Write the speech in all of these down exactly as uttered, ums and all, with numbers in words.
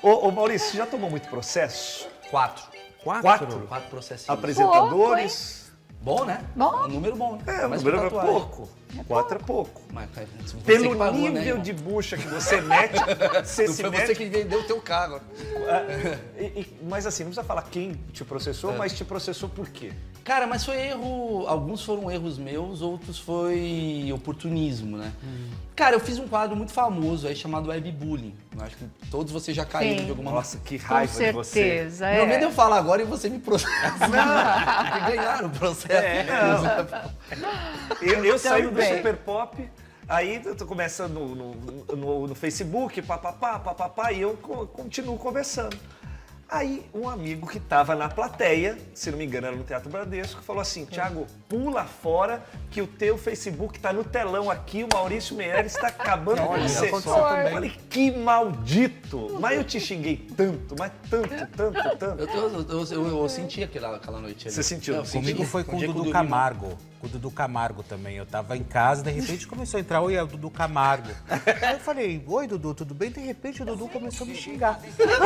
Ô, ô Maurício, você já tomou muito processo? Quatro. Quatro? Quatro, Quatro processinhos. Apresentadores? Bom, né? Bom. Um número bom, né? É, o Mas número é com tatuagem. pouco. Quatro é pouco. Mas, cara, você Pelo que pagou, né, nível irmão? de bucha que você mete, você Não se foi mete... você que vendeu o teu carro. E- e- mas assim, não precisa falar quem te processou, É. mas te processou por quê? Cara, mas foi erro... Alguns foram erros meus, outros foi oportunismo, né? Cara, eu fiz um quadro muito famoso aí chamado Webbullying. Eu acho que todos vocês já caíram Sim. de alguma Nossa, que Com raiva de você. certeza, Meu medo é é. eu falar agora e você me processa. Não, porque ganharam o processo. É, não. Eu, eu saí do Também. Super Pop, aí tu começa no, no, no, no Facebook, papapá, papapá, e eu co- continuo conversando. Aí um amigo que estava na plateia, se não me engano era no Teatro Bradesco, falou assim, Thiago, pula fora que o teu Facebook tá no telão aqui, o Maurício Meirelles está acabando com Olha, você. aconteceu Eu também. falei, que maldito! Mas eu te xinguei tanto, mas tanto, tanto, tanto. Eu, eu, eu, eu, eu senti aquela, aquela noite ali. Você sentiu? Eu senti. Comigo foi com Um o dia que eu Dudu dormi mal. Camargo. Com o Dudu Camargo também. Eu tava em casa, de repente começou a entrar, oi, é o Dudu Camargo. Aí eu falei, oi, Dudu, tudo bem? De repente o Dudu começou a me xingar.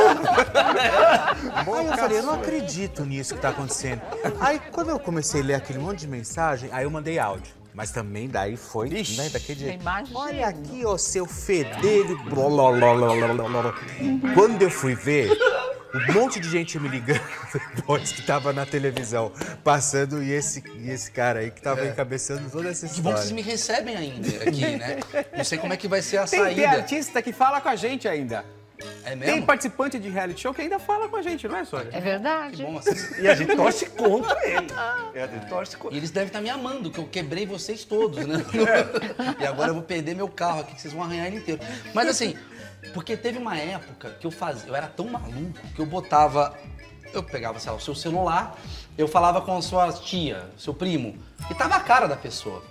Aí eu falei, eu não acredito nisso que tá acontecendo. Aí quando eu comecei a ler aquele monte de mensagem, aí eu mandei áudio. Mas também daí foi, né, daquele jeito. Imagina. Olha aqui, ó, seu fedelho. blololololololol. Quando eu fui ver, um monte de gente me ligando depois que tava na televisão, passando, e esse, e esse cara aí que tava encabeçando toda essa Que bom que vocês história. me recebem ainda aqui, né? Não sei como é que vai ser a Tem, tem saída. artista que fala com a gente ainda. É Tem mesmo? participante de reality show que ainda fala com a gente, não é, Sônia? É verdade. Bom, assim, E a gente torce contra ele. É, a gente torce contra e eles devem estar me amando, que eu quebrei vocês todos, né? E agora eu vou perder meu carro aqui, que vocês vão arranhar ele inteiro. Mas assim, porque teve uma época que eu fazia, eu era tão maluco que eu botava, eu pegava, sei lá, o seu celular, eu falava com a sua tia, seu primo, e tava a cara da pessoa.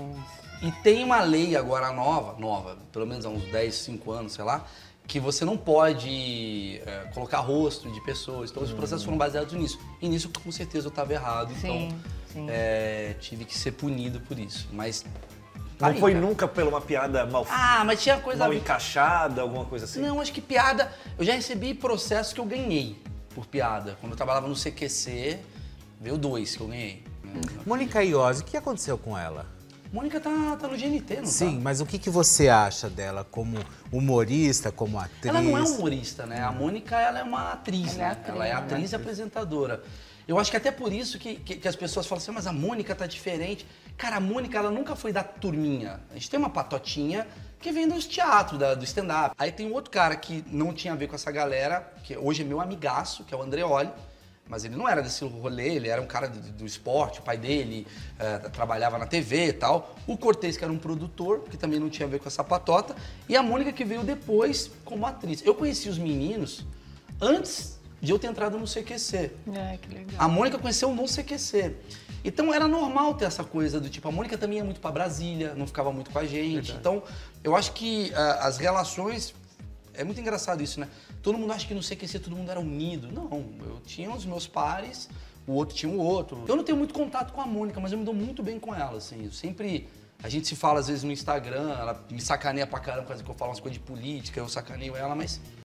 E tem uma lei agora nova, nova, pelo menos há uns dez, cinco anos, sei lá, que você não pode é, colocar rosto de pessoas. Então os processos foram baseados nisso. E nisso, com certeza, eu estava errado. Sim, então, sim. é, tive que ser punido por isso. Mas... Não aí, foi cara. nunca por uma piada mal, Ah, mas tinha coisa... mal encaixada, alguma coisa assim? Não, acho que piada... Eu já recebi processos que eu ganhei por piada. Quando eu trabalhava no C Q C, veio dois que eu ganhei. Mônica Iose, o que aconteceu com ela? Mônica tá, tá no G N T, não Sim, tá? mas o que, que você acha dela como humorista, como atriz? Ela não é humorista, né? A Mônica, ela é uma atriz, Ela é né? atriz, Ela é né? atriz e apresentadora. Eu acho que até por isso que, que, que as pessoas falam assim, mas a Mônica tá diferente. Cara, a Mônica, ela nunca foi da turminha. A gente tem uma patotinha que vem dos teatros, da, do stand-up. Aí tem um outro cara que não tinha a ver com essa galera, que hoje é meu amigaço, que é o Andreoli. Mas ele não era desse rolê, ele era um cara do, do esporte, o pai dele eh, trabalhava na T V e tal. O Cortez, que era um produtor, que também não tinha a ver com essa patota. E a Mônica, que veio depois como atriz. Eu conheci os meninos antes de eu ter entrado no C Q C. É, que legal. A Mônica conheceu no C Q C. Então era normal ter essa coisa do tipo, a Mônica também ia muito pra Brasília, não ficava muito com a gente. Então eu acho que ah, as relações... É muito engraçado isso, né? Todo mundo acha que no C Q C todo mundo era unido. Não, eu tinha os meus pares, o outro tinha o outro. Eu não tenho muito contato com a Mônica, mas eu me dou muito bem com ela, assim. Eu sempre... A gente se fala às vezes no Instagram, ela me sacaneia pra caramba, por causa que eu falo umas coisas de política, eu sacaneio ela, mas